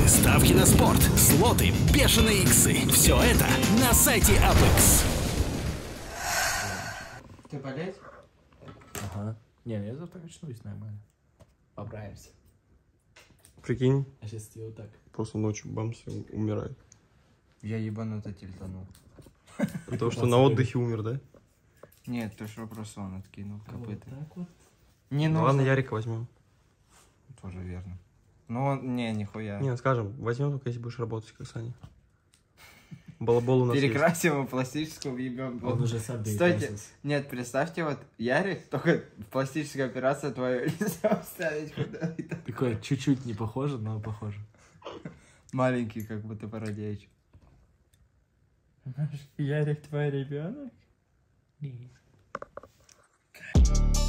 игры, ставки на спорт, слоты, бешеные иксы. Все это на сайте Apex. Ты болеть? Ага. Не, я завтра очнусь нормально. Поправимся. Прикинь, А сейчас тебе вот так. просто ночью бамс и умирает. Я ебануто тильтанул. От того, что на отдыхе умер, да? Нет, то что просто он откинул Вот копыта. так вот. Не Ну нужно. ладно, Ярика возьмем. Тоже верно. Ну, он, не, нихуя. Не, скажем, возьмем только если будешь работать, как Саня. Балабол у нас есть. Перекрасим его пластическую въебем. Он уже сам Кстати, перекрасился. нет, представьте, вот Ярик, только пластическая операция твою лицо вставить куда-то. Такое чуть-чуть не похоже, но похоже. Маленький, как будто пародеич. Ярик твой ребенок? Нет.